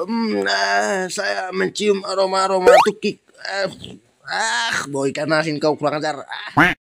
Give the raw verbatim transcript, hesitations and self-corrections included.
Hmm, ah, saya mencium aroma-aroma tukik. Ah, ah, bau ikan asin kau kurang ajar. Ah.